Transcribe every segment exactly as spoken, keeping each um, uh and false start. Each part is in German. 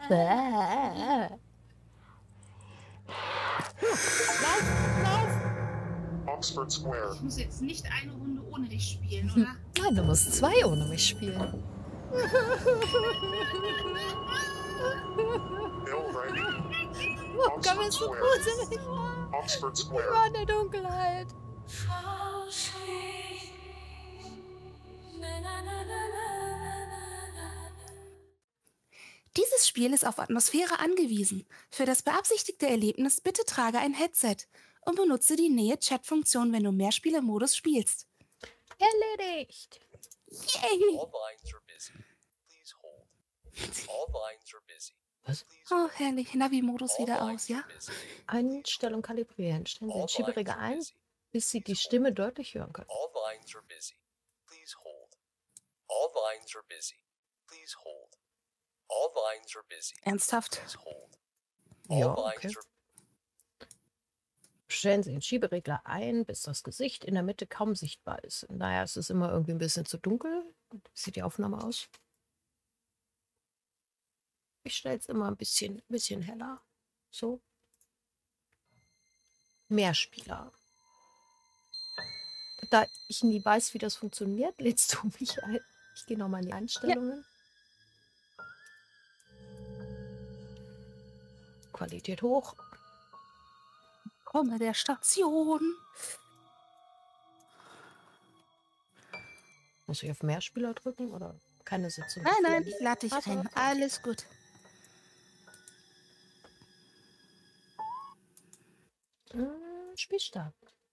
Bäh. Lauf, lauf! Oxford Square. Ich muss jetzt nicht eine Runde ohne dich spielen, oder? Nein, du musst zwei ohne mich spielen. Bill Wright. Oh Gott, mir ist so gruselig. Oxford Ich Square. war in der Dunkelheit. Dieses Spiel ist auf Atmosphäre angewiesen. Für das beabsichtigte Erlebnis bitte trage ein Headset und benutze die Nähe-Chat-Funktion, wenn du Mehrspielermodus spielst. Erledigt. Yay! All lines are busy. Please hold. All lines are busy. Was? Please Oh, hold. herrlich. Navi-Modus All wieder lines aus, ja? are busy. Einstellung kalibrieren. Stellen Sie All den Schieberegler lines are ein, busy. bis Sie die Stimme deutlich hören können. All lines are busy. Please hold. All lines are busy. Please hold. All lines are busy. Ernsthaft? Please hold. All Ja, okay. lines are Stellen Sie den Schieberegler ein, bis das Gesicht in der Mitte kaum sichtbar ist. Naja, es ist immer irgendwie ein bisschen zu dunkel. Wie sieht die Aufnahme aus? Ich stelle es immer ein bisschen, bisschen heller. So. Mehrspieler. Da ich nie weiß, wie das funktioniert, lädst du mich ein. Ich gehe nochmal in die Einstellungen. Qualität hoch. Komme der Station. Muss ich auf Mehrspieler drücken oder keine Sitzung? Nein, nein, ich lade dich Also, ein. okay. Alles gut. Hm, Spielstart.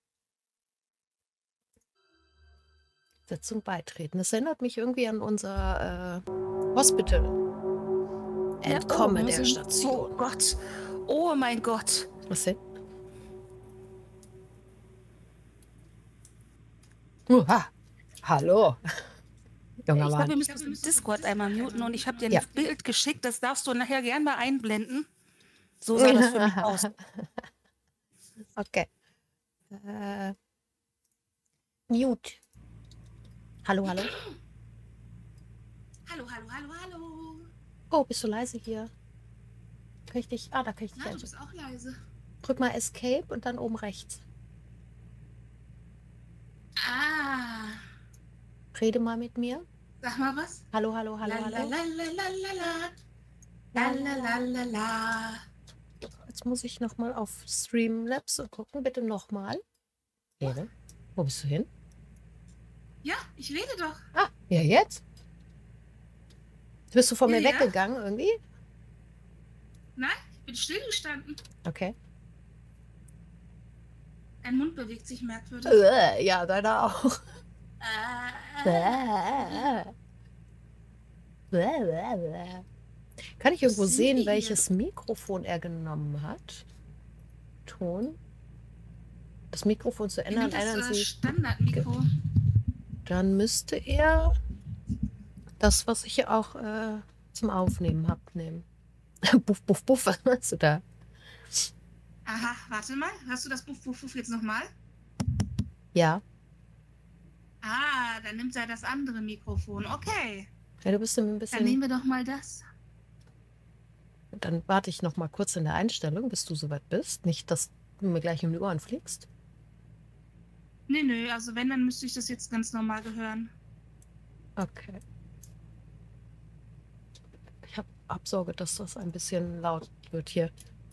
Sitzung beitreten. Das erinnert mich irgendwie an unser äh, Hospital. Entkomme Ja, oh, der müssen- Station. Oh Gott. Oh mein Gott. Was denn? Uha. Hallo. Junger Ich glaube, wir Mann. müssen das Discord einmal muten und ich habe dir ein Ja. Bild geschickt. Das darfst du nachher gerne mal einblenden. So sah das für mich aus. Okay. Äh, mute. Hallo, hallo. Hallo, hallo, hallo, hallo. Oh, bist du leise hier? Kann ich dich... Ah, da kann ich dich Na, du einschalten. bist auch leise. Drück mal Escape und dann oben rechts. Ah. Rede mal mit mir. Sag mal was. Hallo, hallo, hallo, La la hallo. la la la la la. La la la la la. Jetzt muss ich nochmal auf Streamlabs und gucken. Bitte nochmal. Rede. Wo bist du hin? Ja, ich rede doch. Ah, ja, jetzt? Bist du von Ja, mir ja. weggegangen irgendwie? Nein, ich bin stillgestanden. Okay. Dein Mund bewegt sich merkwürdig. Äh, ja, deiner auch. Äh, Kann ich irgendwo sind sehen, wir hier? welches Mikrofon er genommen hat? Ton. Das Mikrofon zu er ändern, nimmt das ändern äh, Sie. Standardmikro. Dann müsste er das, was ich auch äh, zum Aufnehmen habe, nehmen. Buff, buff, buff, was meinst du da? Aha, warte mal. Hörst du das Buff, Buff, Buff jetzt nochmal? Ja. Ah, dann nimmt er das andere Mikrofon. Okay, Ja, du bist ein dann bisschen. nehmen wir doch mal das. Dann warte ich noch mal kurz in der Einstellung, bis du soweit bist. Nicht, dass du mir gleich um die Ohren fliegst. Nee, nö, also wenn, dann müsste ich das jetzt ganz normal gehören. Okay. Ich habe hab Sorge, dass das ein bisschen laut wird hier.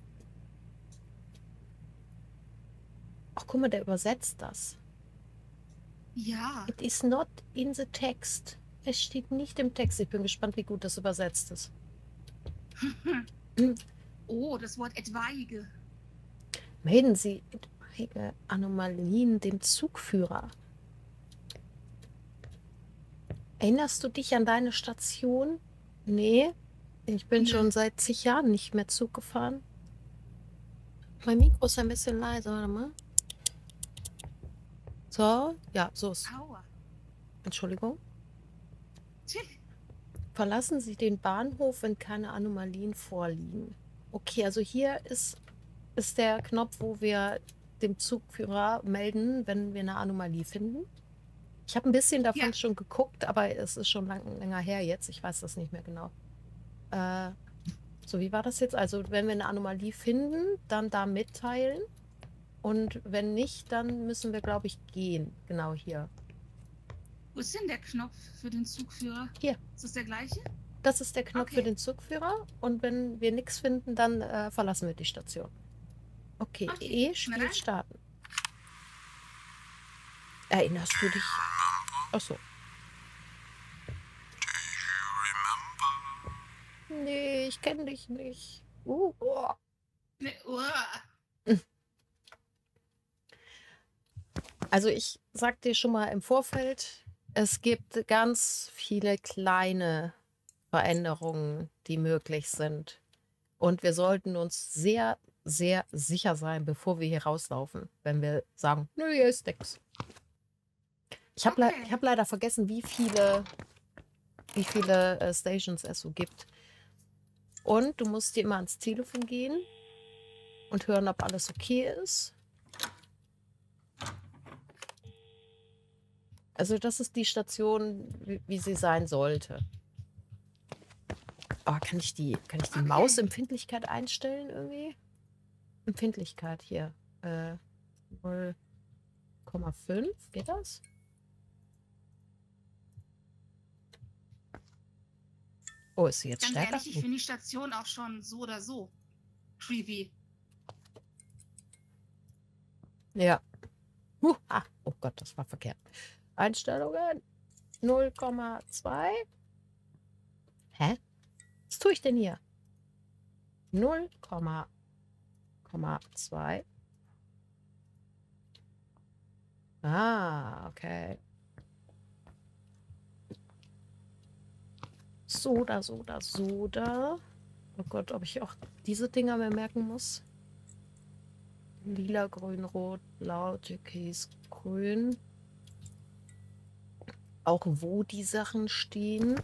Ach, guck mal, der übersetzt das. Ja. It is not in the text. Es steht nicht im Text. Ich bin gespannt, wie gut das übersetzt ist. Oh, das Wort etwaige. Melden Sie etwaige Anomalien dem Zugführer. Erinnerst du dich an deine Station? Nee, ich bin Nee. schon seit zig Jahren nicht mehr Zug gefahren. Mein Mikro ist ein bisschen leiser, warte mal. So, ja, so ist. Aua. Entschuldigung. Tch. Verlassen Sie den Bahnhof, wenn keine Anomalien vorliegen. Okay, also hier ist, ist der Knopf, wo wir dem Zugführer melden, wenn wir eine Anomalie finden. Ich habe ein bisschen davon Ja. schon geguckt, aber es ist schon lang, länger her jetzt. Ich weiß das nicht mehr genau. Äh, So, wie war das jetzt? Also, wenn wir eine Anomalie finden, dann da mitteilen. Und wenn nicht, dann müssen wir, glaube ich, gehen. Genau hier. Wo ist denn der Knopf für den Zugführer? Hier. Ist das der gleiche? Das ist der Knopf für Okay. den Zugführer. Und wenn wir nichts finden, dann äh, verlassen wir die Station. Okay, Okay, E, na Spiel dann. starten. Erinnerst du dich? Achso. Nee, ich kenne dich nicht. Uh, oh. Ne, uah. Also ich sag dir schon mal im Vorfeld, es gibt ganz viele kleine Veränderungen, die möglich sind. Und wir sollten uns sehr, sehr sicher sein, bevor wir hier rauslaufen, wenn wir sagen, nö, hier ist nix. Ich habe Okay. le ich hab leider vergessen, wie viele, wie viele äh, Stations es so gibt. Und du musst dir immer ans Telefon gehen und hören, ob alles okay ist. Also das ist die Station, wie, wie sie sein sollte. Oh, kann ich die, kann ich die Okay. Mausempfindlichkeit einstellen irgendwie? Empfindlichkeit hier. Äh, null Komma fünf, geht das? Oh, ist sie jetzt Ganz stärker? ehrlich, ich finde die Station auch schon so oder so creepy. Ja. Huh, ah, oh Gott, das war verkehrt. Einstellungen null Komma zwei. Hä? Was tue ich denn hier? null Komma zwei. Ah, okay. Soda, Soda, Soda. Oh Gott, ob ich auch diese Dinger mir merken muss. Lila, grün, rot, blau, türkis, grün. Auch wo die Sachen stehen.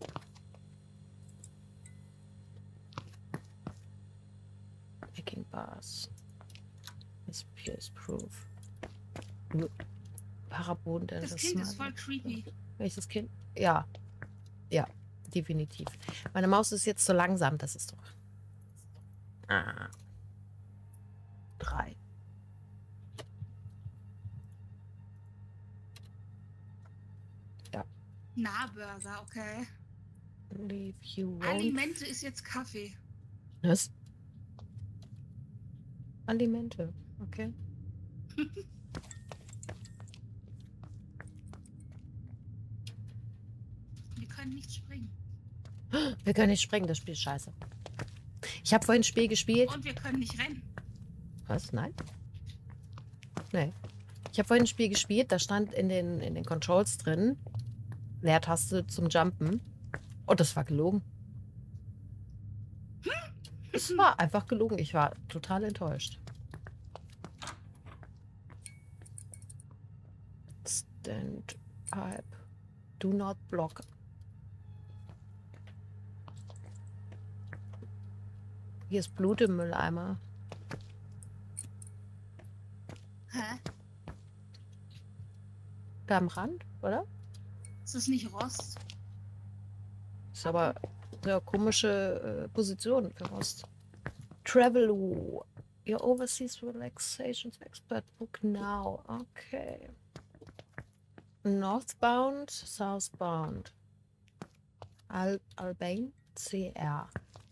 Packing Bars. S P S Proof. Paraboden, Das das Kind ist Smart- voll creepy. Welches Kind? Ja. Ja, definitiv. Meine Maus ist jetzt so langsam, das ist doch. Ah. Drei. Nahburger, okay. Leave you won't. Alimente ist jetzt Kaffee. Was? Alimente. Okay. Wir können nicht springen. Wir können nicht springen, das Spiel ist scheiße. Ich habe vorhin ein Spiel gespielt. Und wir können nicht rennen. Was? Nein? Nee. Ich habe vorhin ein Spiel gespielt, da stand in den, in den Controls drin, Leertaste zum Jumpen. Und das war gelogen. Es war einfach gelogen. Ich war total enttäuscht. Stand up. Do not block. Hier ist Blut im Mülleimer. Hä? Da am Rand, oder? Ist das nicht Rost? Ist aber eine komische äh, Position für Rost. Traveloo. Your Overseas Relaxations Expert Book now. Okay. Northbound, Southbound. Al Albane C R.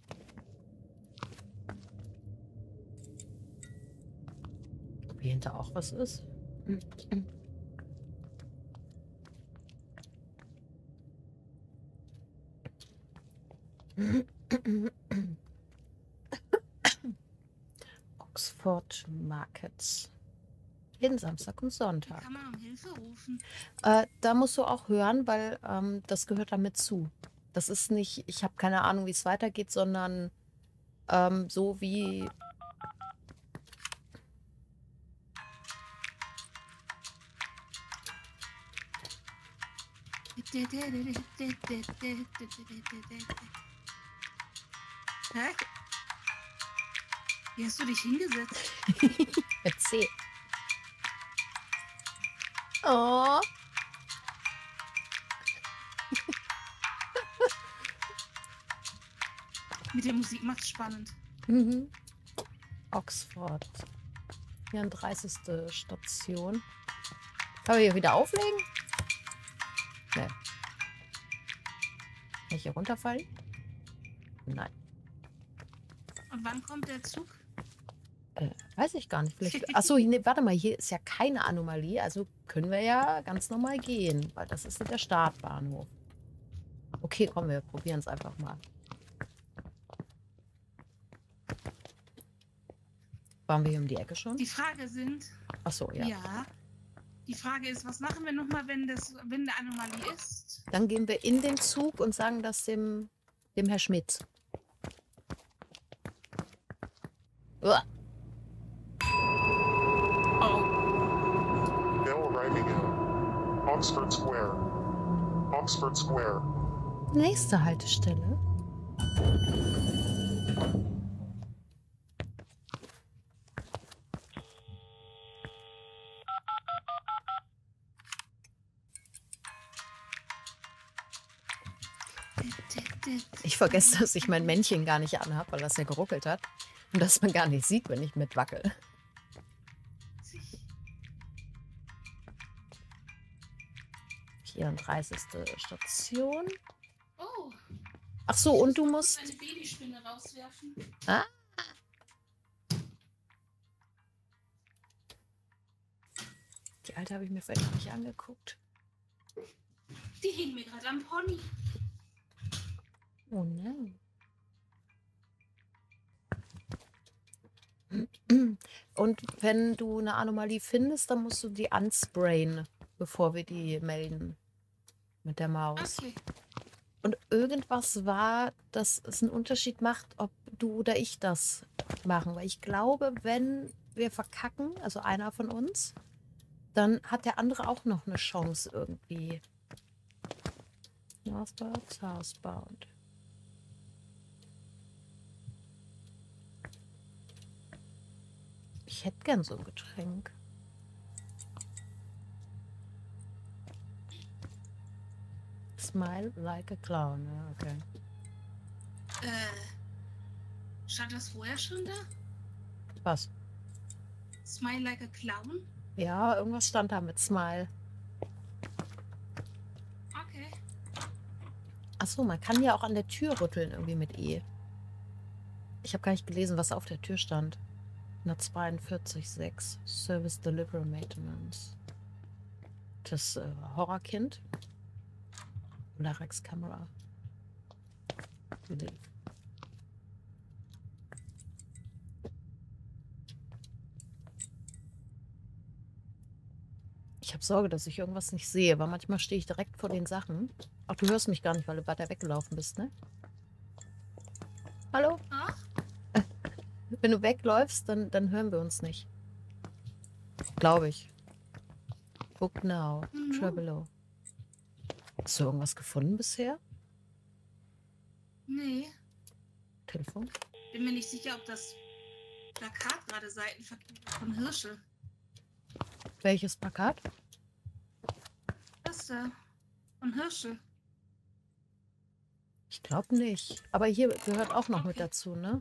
Ob hier hinter auch was ist? Oxford Markets. Jeden Samstag und Wie Sonntag. kann man um Hilfe rufen? Äh, da musst du auch hören, weil ähm, das gehört damit zu. Das ist nicht, ich habe keine Ahnung, wie es weitergeht, sondern ähm, so wie. Hä? Wie hast du dich hingesetzt? Mit C. Oh. Mit der Musik macht's spannend. Mhm. Oxford. vierunddreißigste Station. Kann wir hier wieder auflegen? Nee. Kann ich hier runterfallen? Nein. Und wann kommt der Zug? Äh, weiß ich gar nicht. Vielleicht... Achso, nee, warte mal, hier ist ja keine Anomalie. Also können wir ja ganz normal gehen, weil das ist der Startbahnhof. Okay, komm, wir probieren es einfach mal. Waren wir hier um die Ecke schon? Die Frage sind, Achso, ja. ja. Die Frage ist, was machen wir nochmal, wenn das, wenn eine Anomalie ist? Dann gehen wir in den Zug und sagen das dem, dem Herr Schmitz. Uah. Bill arriving in Oxford Square. Oxford Square. Nächste Haltestelle. Ich vergesse, dass ich mein Männchen gar nicht anhabe, weil das ja geruckelt hat. Und dass man gar nicht sieht, wenn ich mitwackel. vierunddreißigste Station. Oh. Ach so, und du musst... Eine Babyspinne rauswerfen. Ah. Die alte habe ich mir vielleicht nicht angeguckt. Die hing mir gerade am Pony. Oh nein. Und wenn du eine Anomalie findest, dann musst du die unsprayen, bevor wir die melden. Mit der Maus. Okay. Und irgendwas war, dass es einen Unterschied macht, ob du oder ich das machen. Weil ich glaube, wenn wir verkacken, also einer von uns, dann hat der andere auch noch eine Chance irgendwie. Northbound, Southbound. Ich hätte gern so ein Getränk. Smile like a clown. Ja, okay. Äh, stand das vorher schon da? Was? Smile like a clown? Ja, irgendwas stand da mit Smile. Okay. Achso, man kann ja auch an der Tür rütteln, irgendwie mit E. Ich habe gar nicht gelesen, was auf der Tür stand. hundertzweiundvierzig Komma sechs. Service Delivery Maintenance. Das äh, Horrorkind. Larex Kamera. Ich habe Sorge, dass ich irgendwas nicht sehe, weil manchmal stehe ich direkt vor den Sachen. Ach, du hörst mich gar nicht, weil du weiter weggelaufen bist, ne? Hallo? Ach, Wenn du wegläufst, dann, dann hören wir uns nicht. Glaube ich. Book now. Mhm. Travelow. Hast du irgendwas gefunden bisher? nee. Telefon? Bin mir nicht sicher, ob das Plakat gerade Seitenverkehr von Hirsche. Welches Plakat? Das da. Von Hirsche. Ich glaube nicht. Aber hier gehört auch noch mit Okay. dazu, ne?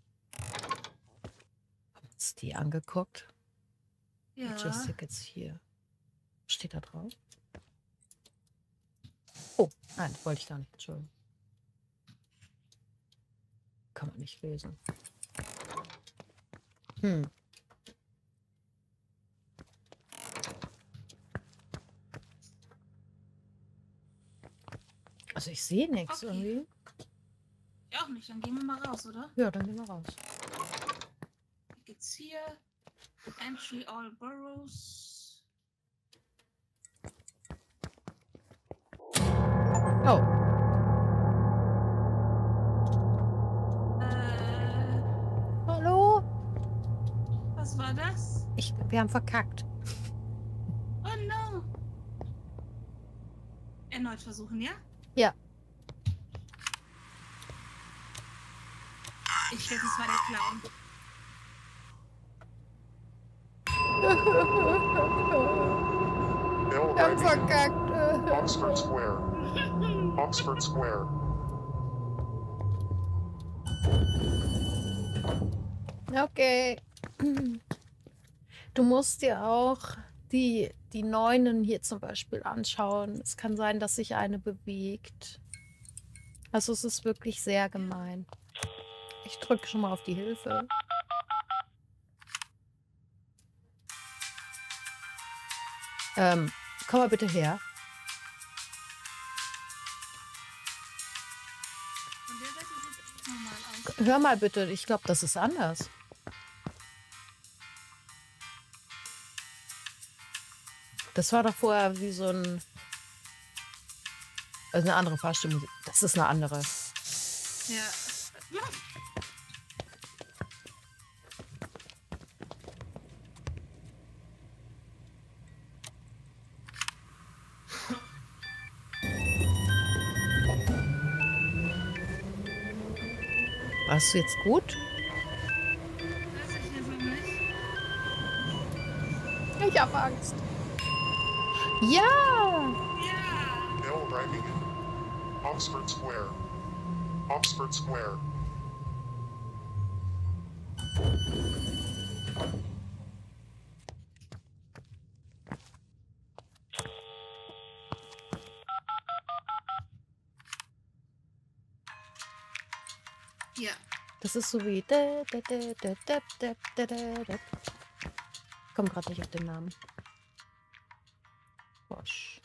Haben wir uns die angeguckt? Ja. Just Tickets hier. Steht da drauf? Oh, nein, das wollte ich gar nicht. Entschuldigung. Kann man nicht lesen. Hm. Also ich sehe nichts Okay. irgendwie. Ja, auch nicht. Dann gehen wir mal raus, oder? Ja, dann gehen wir raus. Geht's hier? Entry all boroughs. Oh, Äh, hallo? was war das? Ich, wir haben verkackt. Oh no. Erneut versuchen, ja? Ja. Ich schätze, es war der Clown. Bill Wir haben arriving in verkackt. Oxford Square. Oxford Square. Okay. Du musst dir auch die, die Neunen hier zum Beispiel anschauen. Es kann sein, dass sich eine bewegt. Also es ist wirklich sehr gemein. Ich drücke schon mal auf die Hilfe. Ähm, komm mal bitte her. Von der Seite sieht es normal aus. Hör mal bitte, ich glaube, das ist anders. Das war doch vorher wie so ein... Also eine andere Fahrstimme. Das ist eine andere. Ja. Warst du jetzt gut? Weiß ich jetzt noch nicht. Ich habe Angst. Ja! Ja! Bill arriving in Oxford Square. Oxford Square. Ja. Das ist so wie... da, da, da, da, da, da, da, da, da. Ich komme gerade nicht auf den Namen. Bosch.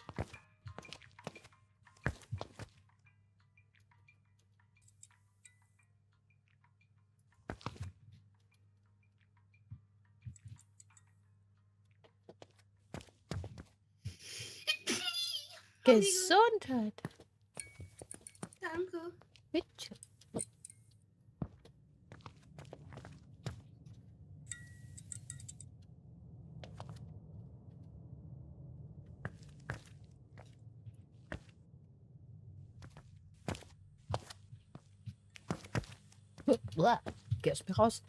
Gesundheit. Danke. Bitte. Blah. Geh aus mir raus.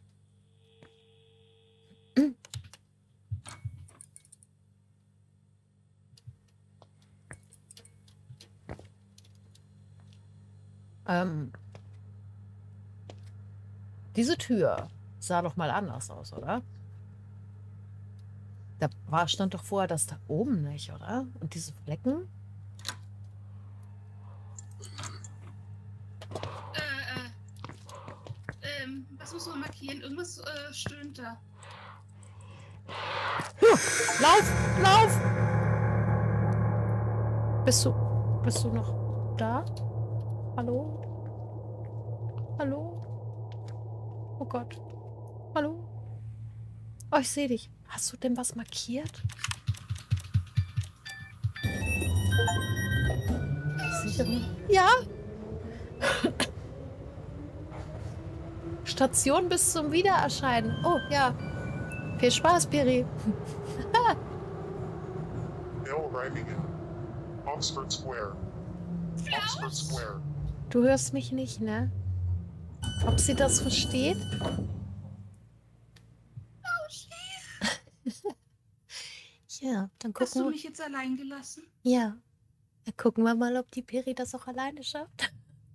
ähm. Diese Tür sah doch mal anders aus, oder? Da war, stand doch vorher das da oben nicht, oder? Und diese Flecken? Äh, äh. Ähm, was muss man markieren? Irgendwas äh, stöhnt da. Lauf! Lauf! Bist du... Bist du noch da? Hallo? Hallo? Oh Gott. Hallo? Oh, ich sehe dich. Hast du denn was markiert? Sicher? Ja? Station bis zum Wiedererscheinen. Oh, ja. Viel Spaß, Piri. Bill arriving in Oxford Square. Oxford Square. Du hörst mich nicht, ne? Ob sie das versteht? Ja, dann Hast du gucken wir. mich jetzt allein gelassen? Ja. Dann gucken wir mal, ob die Piri das auch alleine schafft.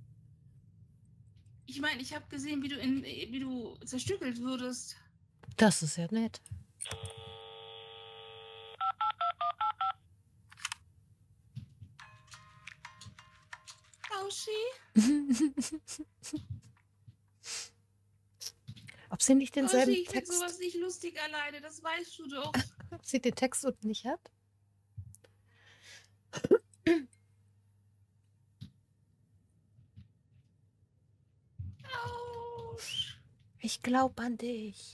Ich meine, ich habe gesehen, wie du in, wie du zerstückelt würdest. Das ist ja nett. Tauschi? Ob sie nicht denselben Tauschi, ich finde Text... sowas nicht lustig alleine, das weißt du doch. Ob sie den Text unten nicht hat? Autsch. Ich glaube an dich.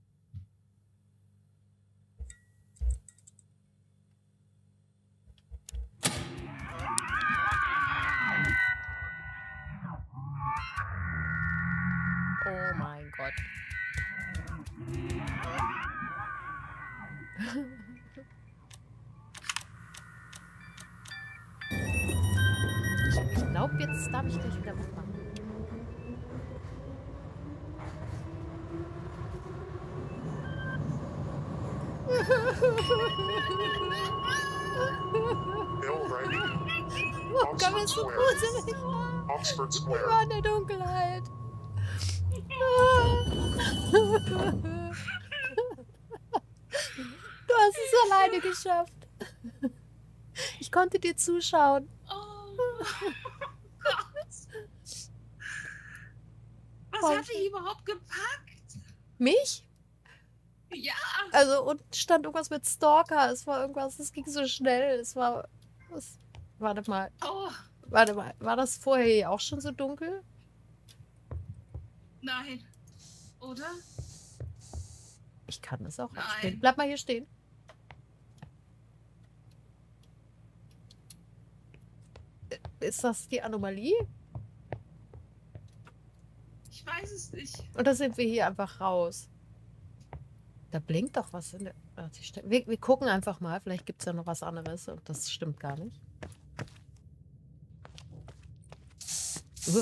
Oh mein Gott. Ich, ich glaube, jetzt darf ich gleich wieder mitmachen. Bill arriving in Oh Gott, mir ist so gruselig. Oxford Ich Square. war in der Dunkelheit. wir geschafft. Ich konnte dir zuschauen. Oh Gott. Was Oh. hat dich überhaupt gepackt? Mich? Ja. Also, und stand irgendwas mit Stalker. Es war irgendwas, es ging so schnell. Es war. Es, warte mal. Oh, Warte mal. War das vorher auch schon so dunkel? nein. Oder? Ich kann es auch Nein. abstehen. Bleib mal hier stehen. Ist das die Anomalie? Ich weiß es nicht. Oder sind wir hier einfach raus? Da blinkt doch was in der. Warte, ich stell- Wir, wir gucken einfach mal. Vielleicht gibt es ja noch was anderes. Und das stimmt gar nicht. Uh.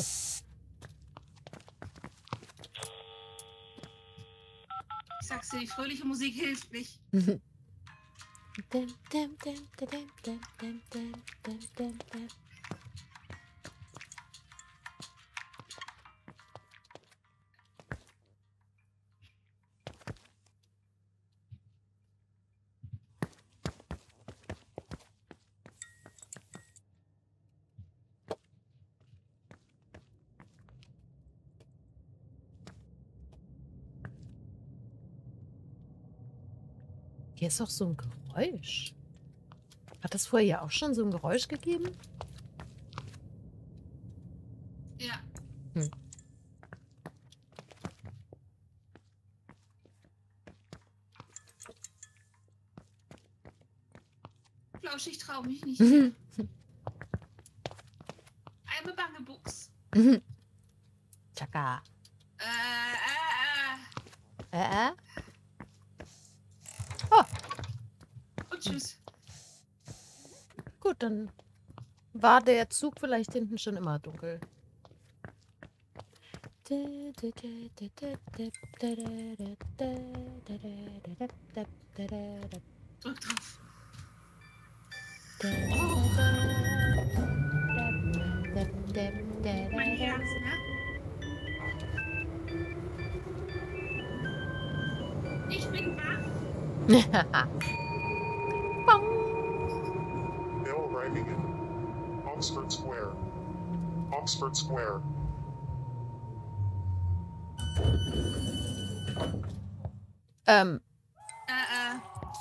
Ich sag's dir, die fröhliche Musik hilft nicht. Dim, dim, dim, dim, dim, dim, dim, dim, dim, dim, dim. Hier ist doch so ein Geräusch. Hat das vorher auch schon so ein Geräusch gegeben? Ja. Hm. Flausch, ich trau mich nicht mehr. Einmal Bangebuchs. Chaka. Äh, äh, Äh, äh? äh. Und tschüss. Gut, dann war der Zug vielleicht hinten schon immer dunkel. Drück drauf. Mein Herz, ne? Ich bin wach. Bill arriving in Oxford Square. Oxford Square. ähm, Äh, äh.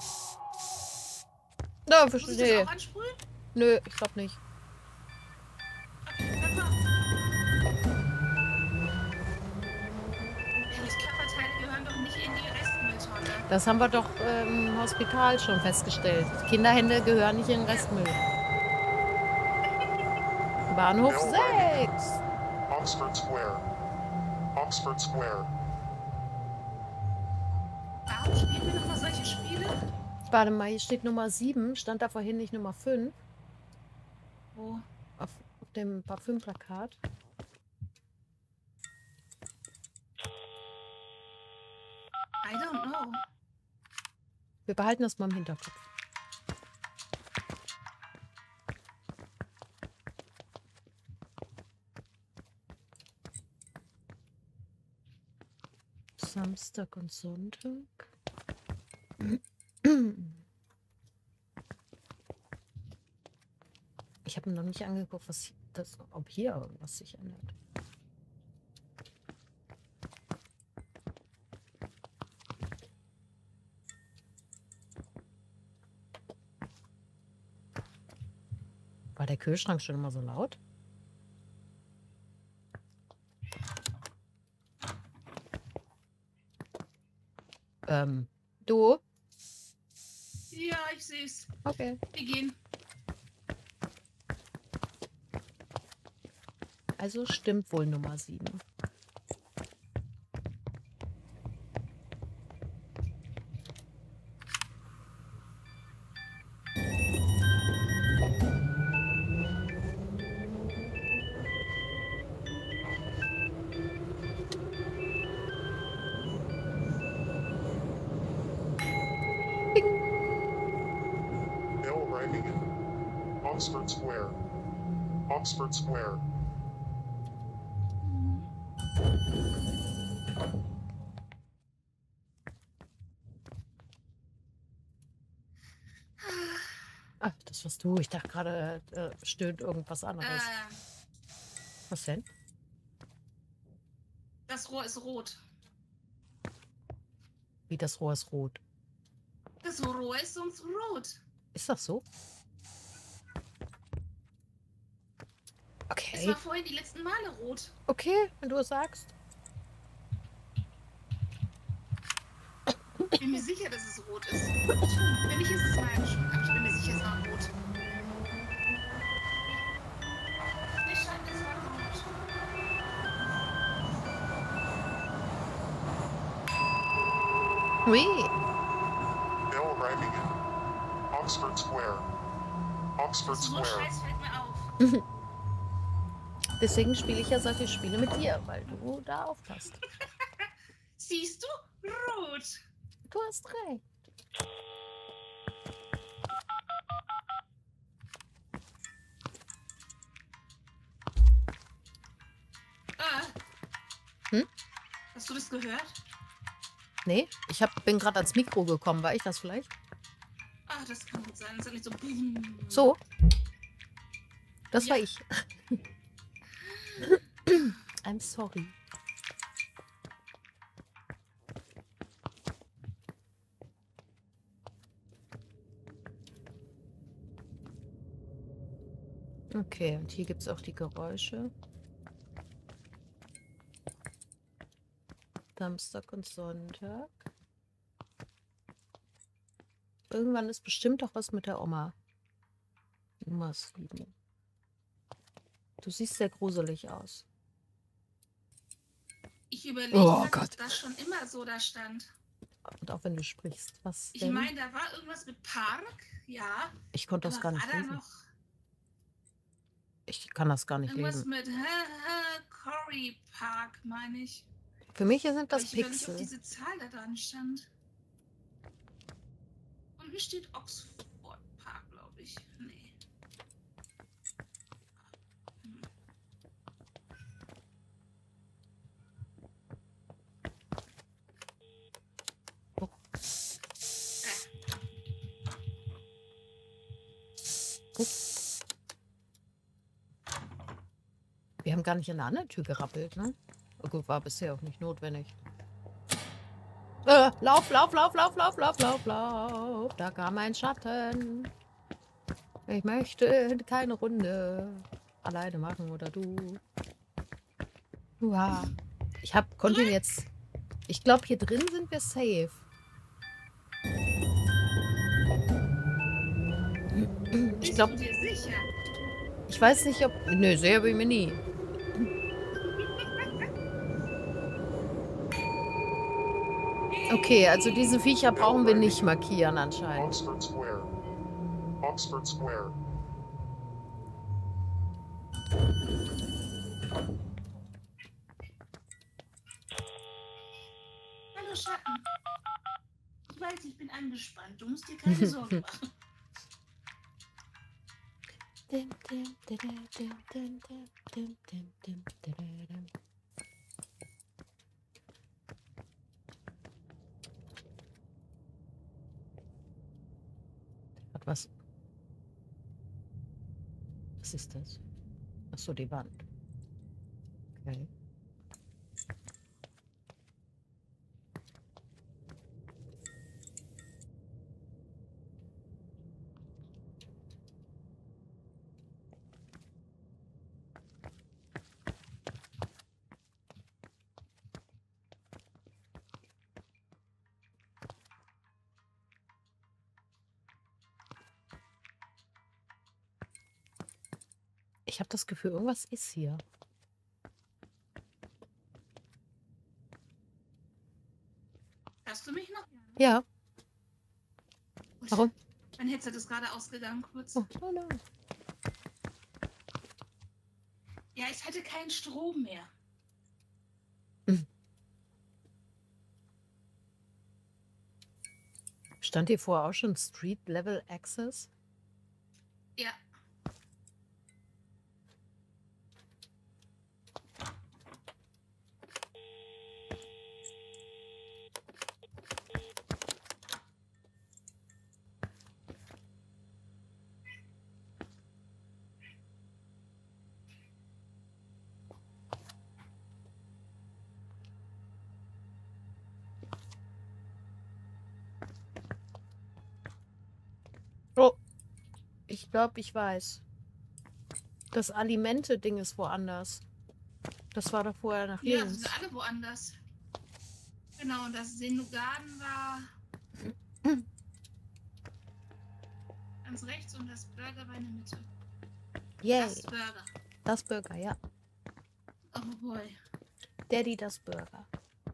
na, Muss ich verstehe. das auch ansprühen? Nö, ich glaube nicht. Okay, sag mal. Harrys Körperteile gehören doch nicht in die Restmülltonne. Das haben wir doch ähm, im Hospital schon festgestellt. Kinderhände gehören nicht in den Restmüll. Bahnhof sechs. Oxford Square. Oxford Square. Warum spielen wir nochmal solche Spiele? Warte mal, hier steht Nummer sieben. Stand da vorhin nicht Nummer fünf? Wo? Auf, auf dem Parfümplakat. I don't know. Wir behalten das mal im Hinterkopf. Samstag und Sonntag. Ich habe mir noch nicht angeguckt, was das, ob hier irgendwas sich ändert. War der Kühlschrank schon immer so laut? Ähm, du? Ja, ich seh's. Okay. Wir gehen. Also stimmt wohl Nummer sieben. Bill arriving in Oxford Square. Oxford Square. Das warst du. Ich dachte gerade, äh, stöhnt irgendwas anderes. Äh, Was denn? das Rohr ist rot. Wie das Rohr ist rot. Das Rohr ist sonst rot. Ist das so? Es Okay. war vorhin die letzten Male rot. Okay, wenn du es sagst. Ich bin mir sicher, dass es rot ist. Wenn nicht, ist es meine Schuld. Aber ich bin mir sicher, es war rot. Mir scheint, es war rot. Ui. Bill Remington. Oxford Square. Oxford So Square. Scheiß fällt mir auf. Deswegen spiele ich ja solche Spiele mit dir, weil du da aufpasst. Siehst du? Rot. Du hast recht. Ah. Hm? Hast du das gehört? Nee, ich hab, bin gerade ans Mikro gekommen. War ich das vielleicht? Ah, das kann gut sein. Es hat nicht so... Boom. So? Das war Ja. ich. I'm sorry. Okay, und hier gibt es auch die Geräusche. Samstag und Sonntag. Irgendwann ist bestimmt doch was mit der Oma. Nummer sieben. Du siehst sehr gruselig aus. Ich überlege, Oh ob Gott. das schon immer so da stand. Und auch wenn du sprichst, was Ich denn? meine, da war irgendwas mit Park, ja. Ich konnte das Aber gar nicht war da lesen. noch Ich kann das gar nicht irgendwas lesen. mit Haha, Corey Park, meine ich. Für mich sind Aber das ich überlege, ob Pixel. diese Zahl da dran stand. Und hier steht Oxford Park, glaube ich. Nee. Hm. Oh. Oh. Wir haben gar nicht an der anderen Tür gerappelt, ne? Oh gut, war bisher auch nicht notwendig. Äh, lauf, lauf, lauf, lauf, lauf, lauf, lauf, lauf. Da kam ein Schatten. Ich möchte keine Runde alleine machen, oder du? Uah. Ich hab, konnte ihn jetzt... Ich glaube, hier drin sind wir safe. Ich Bist glaube, du dir sicher? ich weiß nicht, ob... Nö, sehr bin ich mir nie. Okay, also diese Viecher brauchen wir nicht markieren anscheinend. Oxford Square. Oxford Square. Hallo Schatten. Ich weiß, ich bin angespannt. Du musst dir keine Sorgen machen. Dim, dim, dim, dim, dim, dim, dim, dim, dim, dim, dim. Hat was? Was ist das? Ach so, die Wand. Okay. Ich habe das Gefühl, irgendwas ist hier. Hörst du mich noch? Ja. Gut. Warum? Mein Headset ist gerade ausgegangen, kurz. Oh, no, no. Ja, ich hatte keinen Strom mehr. Stand hier vorher auch schon Street Level Access? Ja. glaube, ich weiß. Das Alimente-Ding ist woanders. Das war doch vorher nach Ja, links. sind alle woanders. Genau, und das Senugaden war ganz rechts und das Burger war in der Mitte. Yay, Das Burger. das Burger, ja. Oh boy. Daddy, das Burger.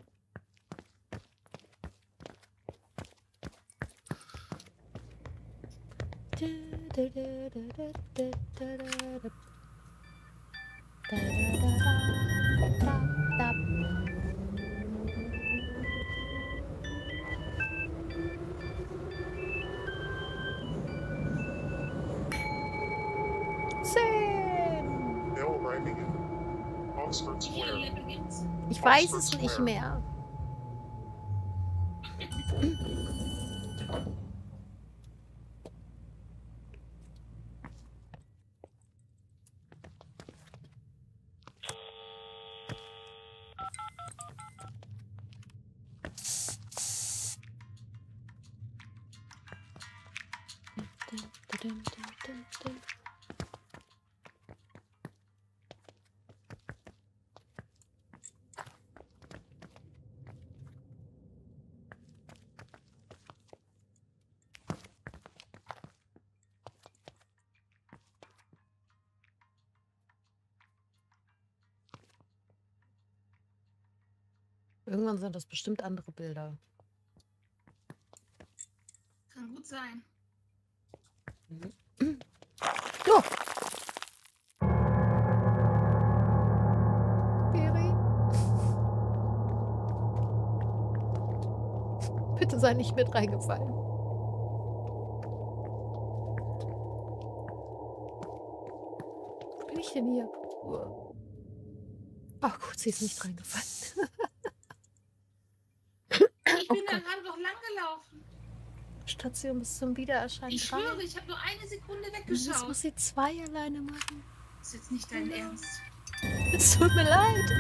Sam! Bill arriving in Oxford Wie viele Square. Level gibt's? Ich weiß es nicht mehr. Irgendwann sind das bestimmt andere Bilder. Kann gut sein. Oh. Beri. Bitte sei nicht mit reingefallen. Wo bin ich denn hier? Ach gut, sie ist nicht reingefallen. Ich bin da gerade doch lang gelaufen. Station bis zum Wiedererscheinen. Ich drei. schwöre, ich habe nur eine Sekunde Jetzt weggeschaut. muss sie zwei alleine machen. Das ist jetzt nicht dein Ernst. Es tut mir leid.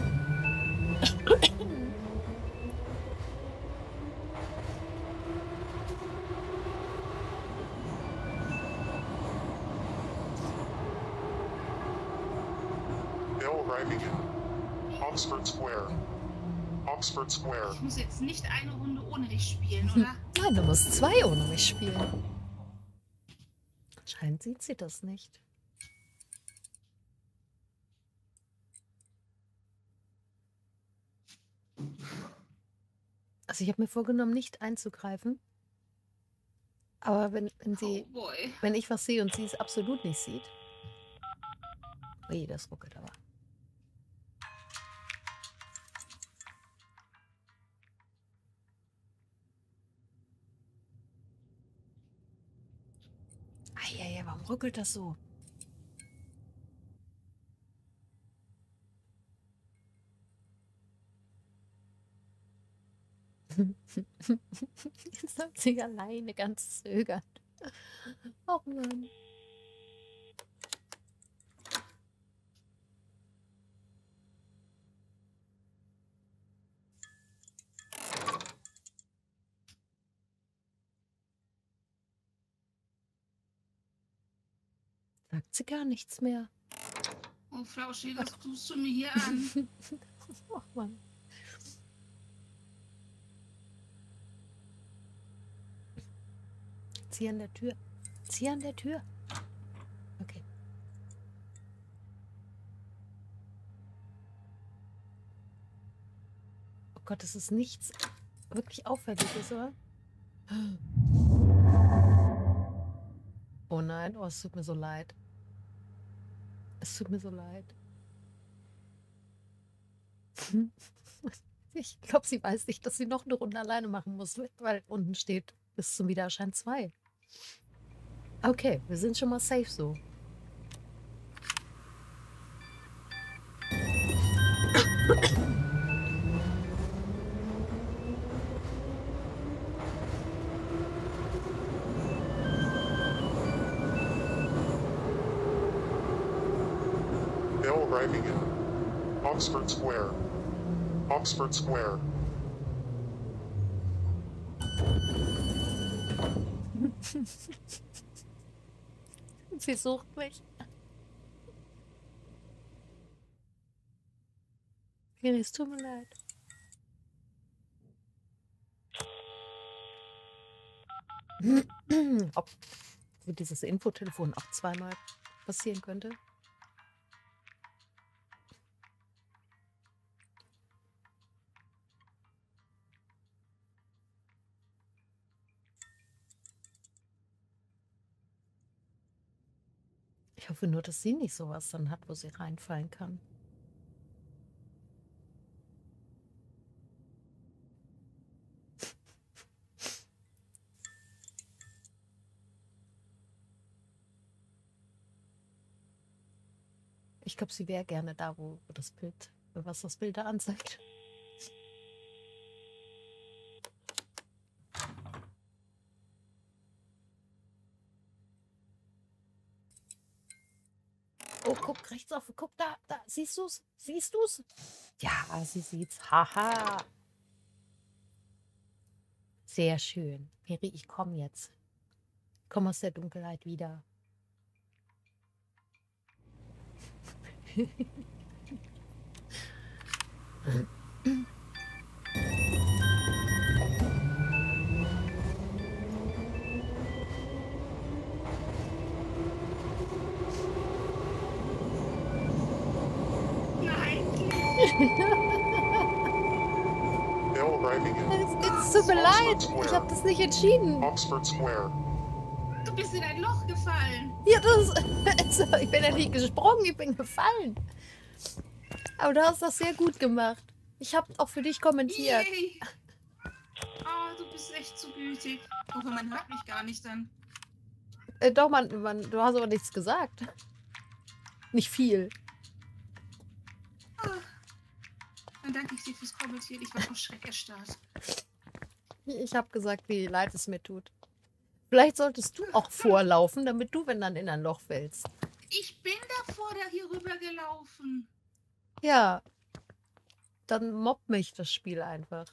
Bill arriving in Oxford Square. Oxford Square. Ich muss jetzt nicht eine Runde ohne dich spielen, oder? Nein, du musst zwei ohne mich spielen. Anscheinend sieht sie das nicht. Also ich habe mir vorgenommen, nicht einzugreifen. Aber wenn, wenn sie, Oh boy. wenn ich was sehe und sie es absolut nicht sieht. Ui, das ruckelt aber. Eieiei, warum ruckelt das so? Jetzt sagt sie alleine ganz zögernd. Oh Mann. Sagt sie gar nichts mehr. Oh, Flauschi, was tust du mir hier an? Oh Mann. Zieh an der Tür. Zieh an der Tür. Okay. Oh Gott, das ist nichts wirklich Auffälliges, oder? Oh nein, oh, es tut mir so leid. Es tut mir so leid. Ich glaube, sie weiß nicht, dass sie noch eine Runde alleine machen muss, weil unten steht bis zum Wiedererscheinen zwei. Okay, wir sind schon mal safe so. Bill arriving in Oxford Square. Oxford Square. Sie sucht mich. Miri, es tut mir leid. Ob dieses Infotelefon auch zweimal passieren könnte? Ich hoffe nur, dass sie nicht sowas dann hat, wo sie reinfallen kann. Ich glaube, sie wäre gerne da, wo das Bild, was das Bild da anzeigt. Oh, guck rechts auf, guck da, da, siehst du's? Siehst du's? Ja, sie sieht's. Haha. Sehr schön. Miri, ich komme jetzt. Komm aus der Dunkelheit wieder. Nein. Bill arriving in Es, es tut mir leid. Ich habe das nicht entschieden. Oxford Square. Du bist in ein Loch gefallen. Ja, das, also, ich bin ja nicht gesprungen, ich bin gefallen. Aber du hast das sehr gut gemacht. Ich habe auch für dich kommentiert. Yay. Oh, du bist echt zu gütig. Aber man hört mich gar nicht dann. Äh, doch, man, man, du hast aber nichts gesagt. Nicht viel. Oh. Dann danke ich dir fürs Kommentieren. Ich war vor Schreck erstarrt. Ich habe gesagt, wie leid es mir tut. Vielleicht solltest du auch vorlaufen, damit du, wenn dann in ein Loch fällst. Ich bin davor da hier rüber gelaufen. Ja. Dann mobbt mich das Spiel einfach.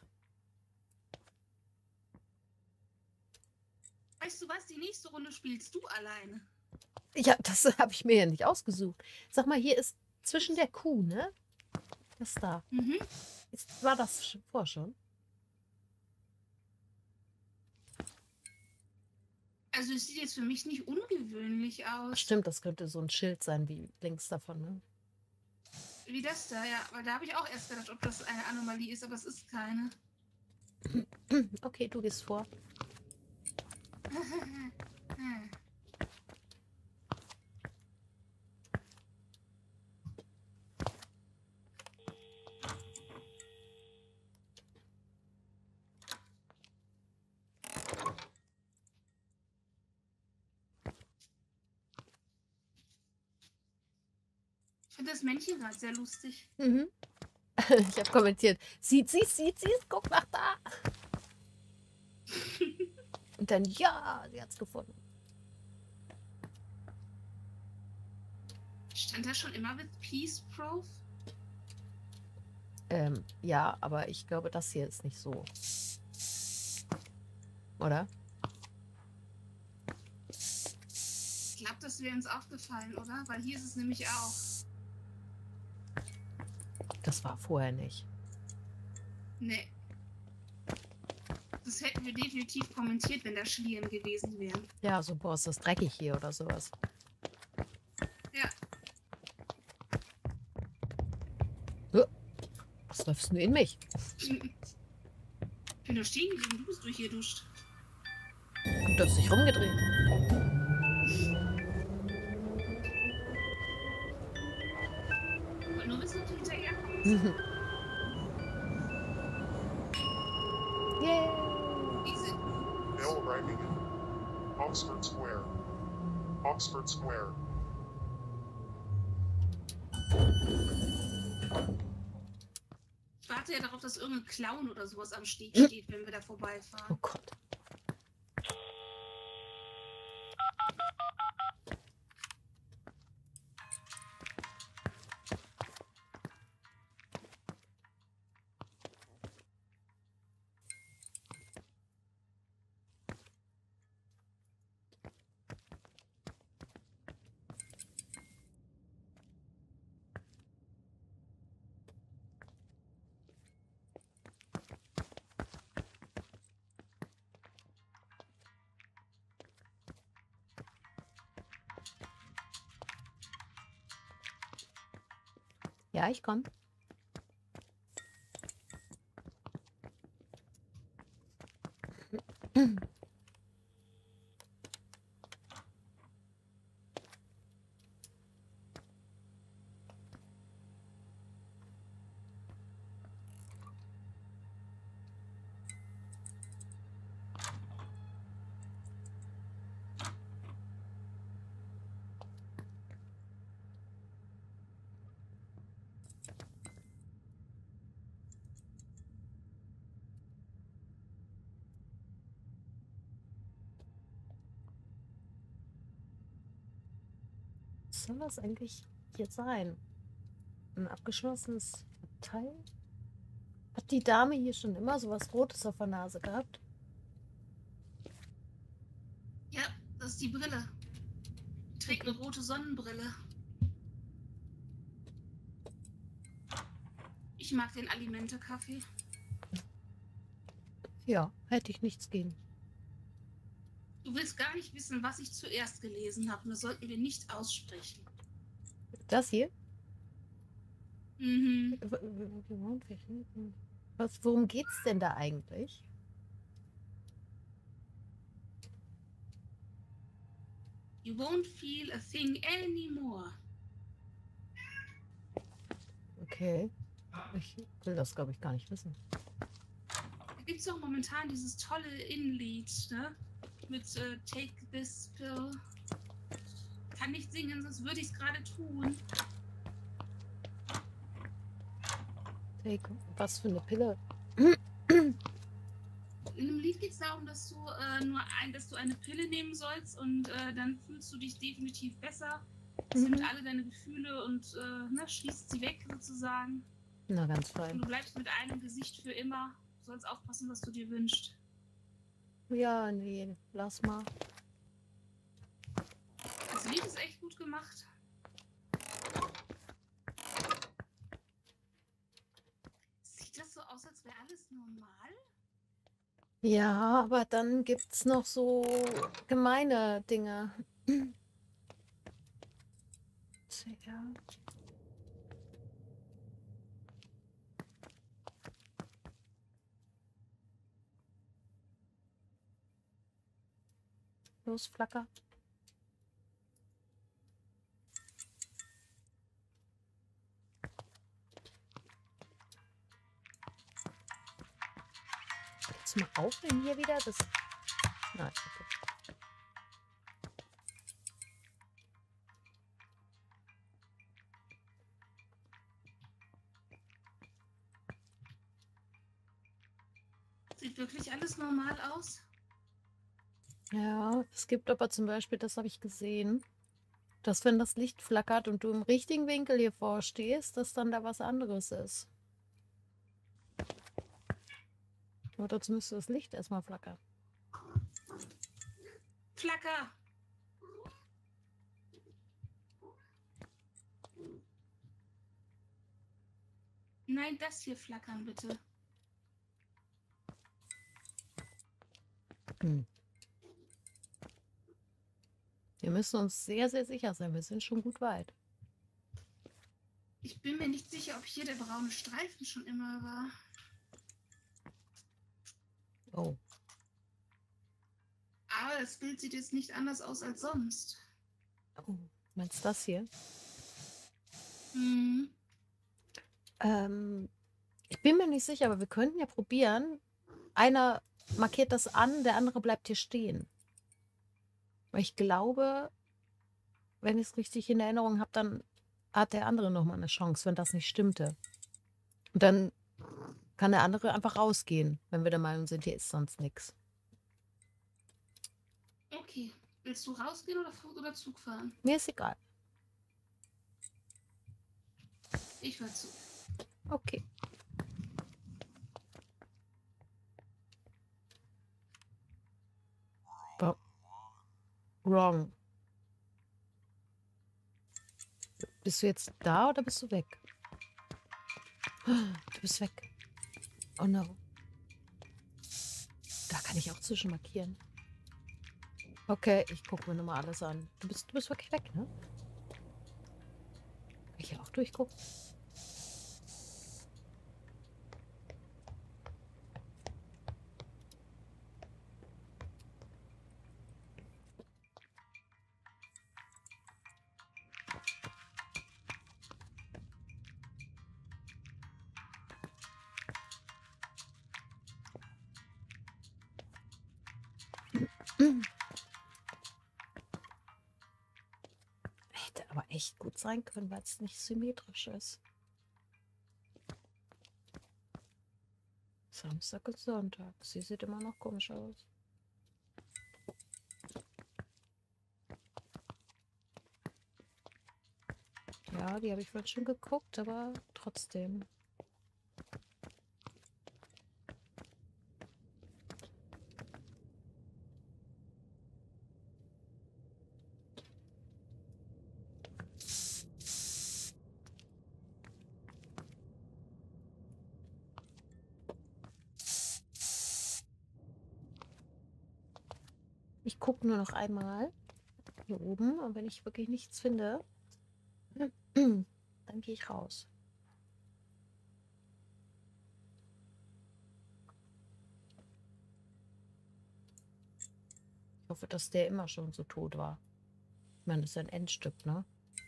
Weißt du was? Die nächste Runde spielst du alleine. Ja, das habe ich mir ja nicht ausgesucht. Sag mal, hier ist zwischen der Kuh, ne? Das da. Mhm. Ist, war das sch- vor schon? Also es sieht jetzt für mich nicht ungewöhnlich aus. Stimmt, das könnte so ein Schild sein wie links davon, ne? Wie das da, ja. Weil da habe ich auch erst gedacht, ob das eine Anomalie ist, aber es ist keine. Okay, du gehst vor. Hm. Ich finde das Männchen gerade sehr lustig. Mhm. Ich habe kommentiert. Sieht, sieht, sieht, sieht, guck nach da. Und dann, ja, sie hat's gefunden. Stand da schon immer mit Peace Proof? Ähm, ja, aber ich glaube, das hier ist nicht so. Oder? Ich glaube, das wäre uns aufgefallen, oder? Weil hier ist es nämlich auch. Das war vorher nicht. Nee. Das hätten wir definitiv kommentiert, wenn da Schlieren gewesen wären. Ja, so, boah, ist das dreckig hier oder sowas. Ja. Äh, Was läufst du in mich? Ich bin nur stehen geblieben, du bist durch hier duscht. Und du hast dich rumgedreht. Und nur wissen, ob du hinterher kommst. Mhm. Yay! Diese. Bill arriving in Oxford Square. Oxford Square. Ich warte ja darauf, dass irgendein Clown oder sowas am Steg steht, wenn wir da Oh vorbeifahren. Gott. Ja, ich komme. Was soll das eigentlich hier sein? Ein abgeschlossenes Teil? Hat die Dame hier schon immer so was Rotes auf der Nase gehabt? Ja, das ist die Brille. Trägt eine rote Sonnenbrille. Ich mag den Alimente-Kaffee. Ja, hätte ich nichts gegen. Du willst gar nicht wissen, was ich zuerst gelesen habe. Das sollten wir nicht aussprechen. Das hier? Mhm. Was, worum geht's denn da eigentlich? You won't feel a thing anymore. Okay. Ich will das, glaube ich, gar nicht wissen. Da gibt es auch momentan dieses tolle Innenlied, ne? Mit äh, Take This Pill. Kann nicht singen, sonst würde ich es gerade tun. Take, was für eine Pille? In dem Lied geht es darum, dass du äh, nur ein, dass du eine Pille nehmen sollst und äh, dann fühlst du dich definitiv besser. Es nimmt alle deine Gefühle und äh, ne, schließt sie weg sozusagen. Na, ganz Und fein. du bleibst mit einem Gesicht für immer. Du sollst aufpassen, was du dir wünschst. Ja, nee, lass mal. Das Lied ist echt gut gemacht. Sieht das so aus, als wäre alles normal? Ja, aber dann gibt's noch so gemeine Dinge. Ja. Los, Flacker. Jetzt mal aufnehmen hier wieder. Das. Nein, okay. Sieht wirklich alles normal aus? Ja, es gibt aber zum Beispiel, das habe ich gesehen, dass wenn das Licht flackert und du im richtigen Winkel hier vorstehst, dass dann da was anderes ist. Aber dazu müsste das Licht erstmal flackern. Flacker! Nein, das hier flackern bitte. Hm. Wir müssen uns sehr, sehr sicher sein. Wir sind schon gut weit. Ich bin mir nicht sicher, ob hier der braune Streifen schon immer war. Oh. Aber das Bild sieht jetzt nicht anders aus als sonst. Oh. Meinst du das hier? Hm. Ähm, ich bin mir nicht sicher, aber wir könnten ja probieren. Einer markiert das an, der andere bleibt hier stehen. Weil ich glaube, wenn ich es richtig in Erinnerung habe, dann hat der andere nochmal eine Chance, wenn das nicht stimmte. Und dann kann der andere einfach rausgehen, wenn wir der Meinung sind, hier ist sonst nichts. Okay. Willst du rausgehen oder, oder Zug fahren? Mir ist egal. Ich fahr Zug. Okay. Bo- Wrong. Bist du jetzt da oder bist du weg? Du bist weg. Oh no. Da kann ich auch zwischen markieren. Okay, ich gucke mir nochmal alles an. Du bist, du bist wirklich weg, ne? Kann ich hier auch durchgucken? Hätte aber echt gut sein können, weil es nicht symmetrisch ist. Samstag und Sonntag. Sie sieht immer noch komisch aus. Ja, die habe ich vorhin schon geguckt, aber trotzdem. Ich gucke nur noch einmal hier oben und wenn ich wirklich nichts finde, dann gehe ich raus. Ich hoffe, dass der immer schon so tot war. Ich meine, das ist ein Endstück, ne?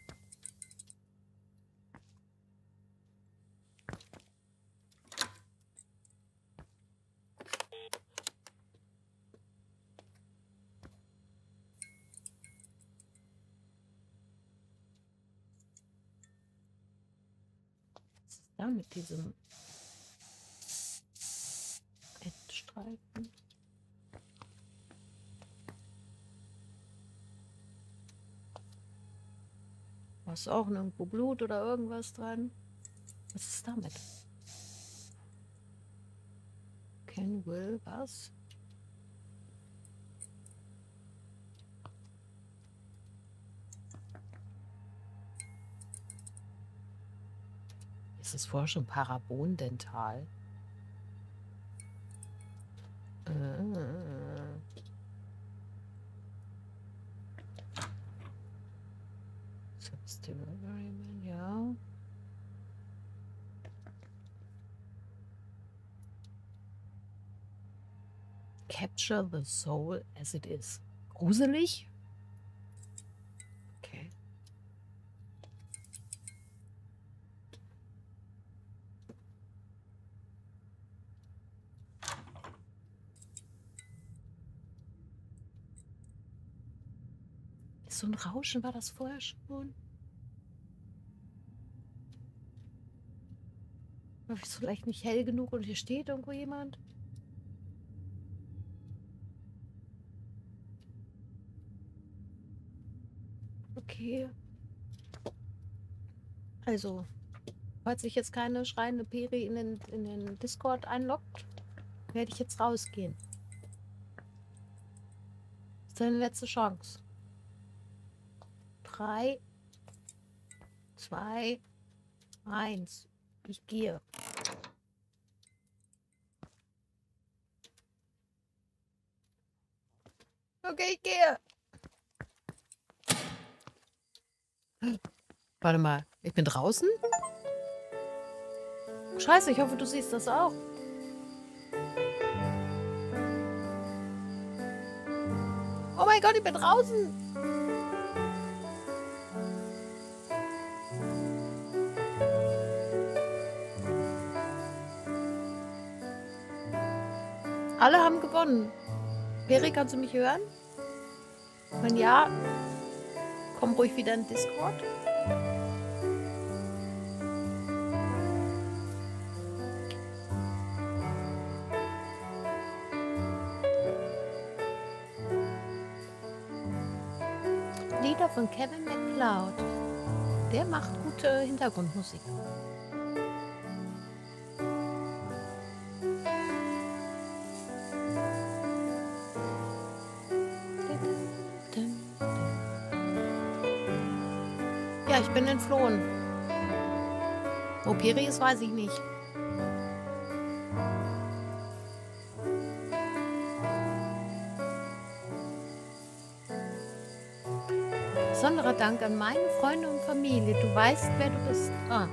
Was ist da mit diesem Endstreifen? Ist auch nirgendwo Blut oder irgendwas dran? Was ist damit? Can will was? Ist das vorher schon Parabondental? Äh. Ja. Capture the soul as it is. Gruselig? Okay. So ein Rauschen war das vorher schon? War ich vielleicht nicht hell genug und hier steht irgendwo jemand? Okay. Also, falls sich jetzt keine schreiende Peri in den, in den Discord einloggt, werde ich jetzt rausgehen. Das ist deine letzte Chance. Drei, zwei, eins. Ich gehe. Okay, ich gehe. Warte mal, ich bin draußen? Scheiße, ich hoffe, du siehst das auch. Oh mein Gott, ich bin draußen. Alle haben gewonnen. Peri, kannst du mich hören? Wenn ja, komm ruhig wieder in Discord. Lieder von Kevin MacLeod. Der macht gute Hintergrundmusik. Ja, ich bin entflohen. Wo Peri ist, weiß ich nicht. Besonderer Dank an meine Freunde und Familie. Du weißt, wer du bist. Ah.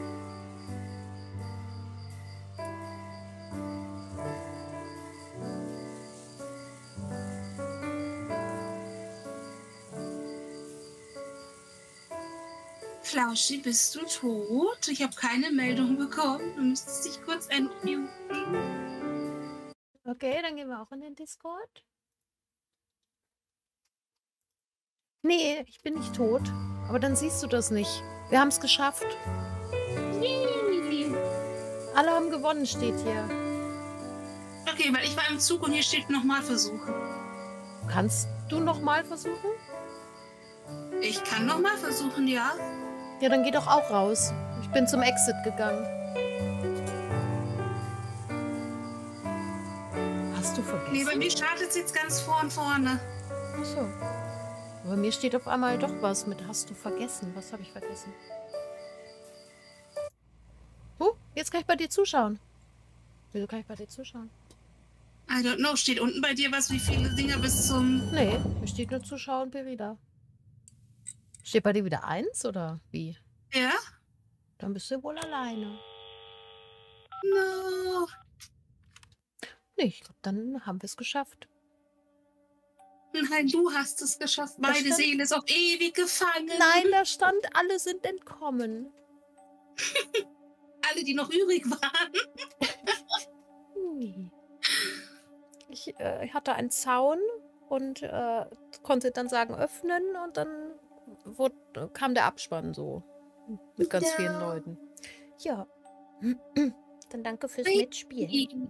Flauschi, bist du tot? Ich habe keine Meldung bekommen. Du müsstest dich kurz einfügen. Okay, dann gehen wir auch in den Discord. Nee, ich bin nicht tot. Aber dann siehst du das nicht. Wir haben es geschafft. Alle haben gewonnen, steht hier. Okay, weil ich war im Zug und hier steht nochmal versuchen. Kannst du noch mal versuchen? Ich kann nochmal versuchen, ja. Ja, dann geh doch auch raus. Ich bin zum Exit gegangen. Hast du vergessen? Nee, bei mir startet es jetzt ganz vorn vorne. Ach so. Aber mir steht auf einmal doch was mit hast du vergessen. Was habe ich vergessen? Huh, jetzt kann ich bei dir zuschauen. Wieso kann ich bei dir zuschauen? I don't know. Steht unten bei dir was, wie viele Dinger bis zum... Nee, mir steht nur zuschauen, Perida. Steht bei dir wieder eins oder wie? Ja? Dann bist du wohl alleine. No. Nee, ich glaube, dann haben wir es geschafft. Nein, du hast es geschafft. Meine stand- Seele ist auf ewig gefangen. Nein, da stand, alle sind entkommen. Alle, die noch übrig waren. Nee. Ich äh, hatte einen Zaun und äh, konnte dann sagen, öffnen und dann wurde, kam der Abspann so. Mit ganz Ja. vielen Leuten. Ja. Dann danke fürs Hey. Mitspielen.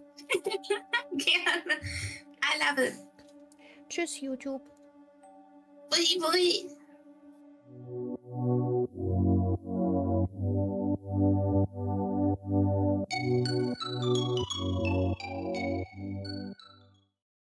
Gerne. I love it. Tschüss, YouTube. Bye, bye.